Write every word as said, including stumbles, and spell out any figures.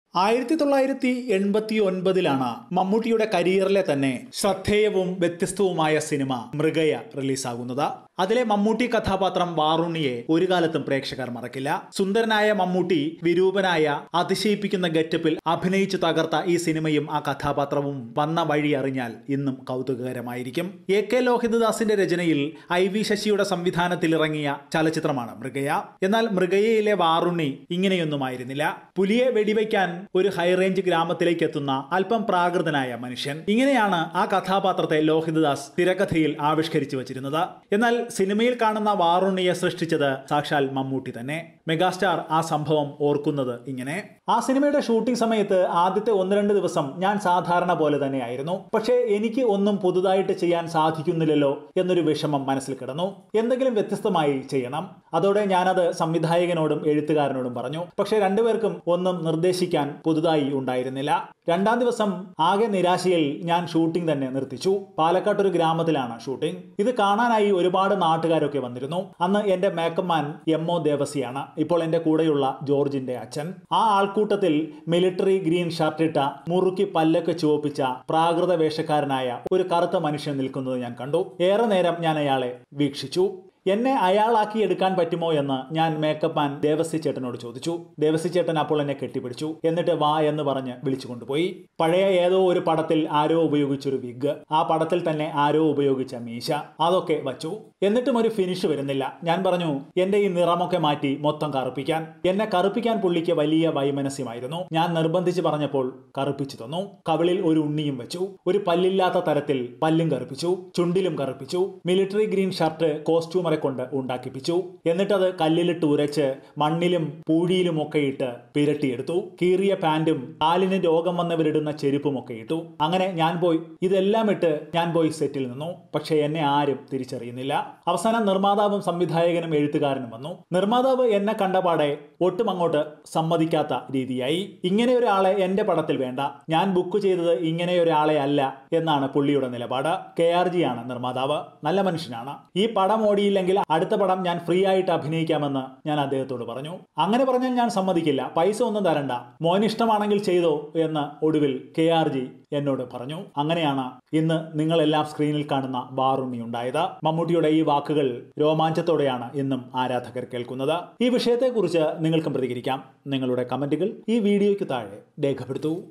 ആയിരത്തി തൊള്ളായിരത്തി എൺപത്തി ഒൻപതിലാണ് മമ്മൂട്ടിയുടെ കരിയറിലെ തന്നെ ശ്രദ്ധേയവും വ്യത്യസ്തവുമായ സിനിമ മൃഗയ റിലീസാകുന്നത്. അതിലെ മമ്മൂട്ടി കഥാപാത്രം വാറുണ്ണിയെ ഒരു കാലത്തും പ്രേക്ഷകർ മറക്കില്ല. സുന്ദരനായ മമ്മൂട്ടി വിരൂപനായ അതിശയിപ്പിക്കുന്ന ഗെറ്റപ്പിൽ അഭിനയിച്ചു തകർത്ത ഈ സിനിമയും ആ കഥാപാത്രവും വന്ന വഴി അറിഞ്ഞാൽ ഇന്നും കൗതുകകരമായിരിക്കും. എ കെ ലോഹിതദാസിന്റെ രചനയിൽ ഐ വി ശശിയുടെ സംവിധാനത്തിൽ ഇറങ്ങിയ ചലച്ചിത്രമാണ് മൃഗയ. എന്നാൽ മൃഗയയിലെ വാറുണ്ണി ഇങ്ങനെയൊന്നുമായിരുന്നില്ല. പുലിയെ വെടിവെക്കാൻ ഒരു ഹൈറേഞ്ച് ഗ്രാമത്തിലേക്ക് എത്തുന്ന അല്പം പ്രാകൃതനായ മനുഷ്യൻ. ഇങ്ങനെയാണ് ആ കഥാപാത്രത്തെ ലോഹിതദാസ് തിരക്കഥയിൽ ആവിഷ്കരിച്ചു വച്ചിരുന്നത്. എന്നാൽ സിനിമയിൽ കാണുന്ന വാറുണ്ണിയെ സൃഷ്ടിച്ചത് സാക്ഷാൽ മമ്മൂട്ടി തന്നെ. മെഗാസ്റ്റാർ ആ സംഭവം ഓർക്കുന്നത് ഇങ്ങനെ: ആ സിനിമയുടെ ഷൂട്ടിംഗ് സമയത്ത് ആദ്യത്തെ ഒന്ന് രണ്ട് ദിവസം ഞാൻ സാധാരണ പോലെ തന്നെയായിരുന്നു. പക്ഷേ എനിക്ക് ഒന്നും പുതുതായിട്ട് ചെയ്യാൻ സാധിക്കുന്നില്ലല്ലോ എന്നൊരു വിഷമം മനസ്സിൽ കിടന്നു. എന്തെങ്കിലും വ്യത്യസ്തമായി ചെയ്യണം. അതോടെ ഞാനത് സംവിധായകനോടും എഴുത്തുകാരനോടും പറഞ്ഞു. പക്ഷേ രണ്ടുപേർക്കും ഒന്നും നിർദ്ദേശിക്കാൻ പുതുതായി ഉണ്ടായിരുന്നില്ല. രണ്ടാം ദിവസം ആകെ നിരാശയിൽ ഞാൻ ഷൂട്ടിംഗ് തന്നെ നിർത്തിച്ചു. പാലക്കാട് ഒരു ഗ്രാമത്തിലാണ് ഷൂട്ടിംഗ്. ഇത് കാണാനായി ഒരുപാട് നാട്ടുകാരൊക്കെ വന്നിരുന്നു. അന്ന് എന്റെ മേക്കപ്പ് മാൻ എം ഒ ദേവസിയാണ്, ഇപ്പോൾ എന്റെ കൂടെയുള്ള ജോർജിന്റെ അച്ഛൻ. ആ ആൾക്കൂട്ടത്തിൽ മിലിറ്ററി ഗ്രീൻ ഷർട്ടിട്ട, മുറുക്കി പല്ലൊക്കെ ചുവപ്പിച്ച പ്രാകൃത വേഷക്കാരനായ ഒരു കറുത്ത മനുഷ്യൻ നിൽക്കുന്നത് ഞാൻ കണ്ടു. ഏറെ നേരം ഞാൻ അയാളെ വീക്ഷിച്ചു. എന്നെ അയാളാക്കി എടുക്കാൻ പറ്റുമോ എന്ന് ഞാൻ മേക്കപ്പ് മാൻ ദേവസി ചേട്ടനോട് ചോദിച്ചു. ദേവസി ചേട്ടൻ അപ്പോൾ എന്നെ കെട്ടിപ്പിടിച്ചു. എന്നിട്ട് വാ എന്ന് പറഞ്ഞ് വിളിച്ചു കൊണ്ടുപോയി. പഴയ ഏതോ ഒരു പടത്തിൽ ആരോ ഉപയോഗിച്ചൊരു വിഗ്, ആ പടത്തിൽ തന്നെ ആരോ ഉപയോഗിച്ച മീശ, അതൊക്കെ വച്ചു. എന്നിട്ടും ഒരു ഫിനിഷ് വരുന്നില്ല. ഞാൻ പറഞ്ഞു, എന്റെ ഈ നിറമൊക്കെ മാറ്റി മൊത്തം കറുപ്പിക്കാൻ. എന്നെ കറുപ്പിക്കാൻ പുള്ളിക്ക് വലിയ വൈമനസ്യമായിരുന്നു. ഞാൻ നിർബന്ധിച്ച് പറഞ്ഞപ്പോൾ കറുപ്പിച്ചു തന്നു. കവിളിൽ ഒരു ഉണ്ണിയും വെച്ചു. ഒരു പല്ലില്ലാത്ത തരത്തിൽ പല്ലും കറുപ്പിച്ചു, ചുണ്ടിലും കറുപ്പിച്ചു. മിലിറ്ററി ഗ്രീൻ ഷർട്ട് കോസ്റ്റ്യൂം കൊണ്ട് ഉണ്ടാക്കിപ്പിച്ചു. എന്നിട്ടത് കല്ലിലിട്ട് ഉരച്ച് മണ്ണിലും പൂഴിയിലും ഒക്കെ ഇട്ട് പിരട്ടിയെടുത്തു. കീറിയ പാന്റും കാലിന് രോഗം വന്നവരിടുന്ന ചെരുപ്പും ഒക്കെ ഇട്ടു. അങ്ങനെ ഞാൻ പോയി ഇതെല്ലാം ഇട്ട് ഞാൻ പോയി സെറ്റിൽ നിന്നു. പക്ഷെ എന്നെ ആരും തിരിച്ചറിയുന്നില്ല. അവസാനം നിർമ്മാതാവും സംവിധായകനും എഴുത്തുകാരനും വന്നു. നിർമ്മാതാവ് എന്നെ കണ്ടപാടെ ഒട്ടും അങ്ങോട്ട് സമ്മതിക്കാത്ത രീതിയായി. ഇങ്ങനെ ഒരാളെ എന്റെ പടത്തിൽ വേണ്ട, ഞാൻ ബുക്ക് ചെയ്തത് ഇങ്ങനെ ഒരാളെ അല്ല എന്നാണ് പുള്ളിയുടെ നിലപാട്. കെ ആർ ജി ആണ് നിർമ്മാതാവ്, നല്ല മനുഷ്യനാണ്. ഈ പടം ഓടിയില്ല അടുത്ത പടം ഞാൻ ഫ്രീ ആയിട്ട് അഭിനയിക്കാമെന്ന് ഞാൻ അദ്ദേഹത്തോട് പറഞ്ഞു. അങ്ങനെ പറഞ്ഞാൽ ഞാൻ സമ്മതിക്കില്ല, പൈസ ഒന്നും തരണ്ട, മോന് ഇഷ്ടമാണെങ്കിൽ ചെയ്തോ എന്ന് ഒടുവിൽ കെ ആർ ജി എന്നോട് പറഞ്ഞു. അങ്ങനെയാണ് ഇന്ന് നിങ്ങളെല്ലാം സ്ക്രീനിൽ കാണുന്ന വാറുണ്ണി ഉണ്ടായത്. മമ്മൂട്ടിയുടെ ഈ വാക്കുകൾ രോമാഞ്ചത്തോടെയാണ് ഇന്നും ആരാധകർ കേൾക്കുന്നത്. ഈ വിഷയത്തെക്കുറിച്ച് നിങ്ങൾക്കും പ്രതികരിക്കാം. നിങ്ങളുടെ കമന്റുകൾ ഈ വീഡിയോയ്ക്ക് താഴെ രേഖപ്പെടുത്തൂ.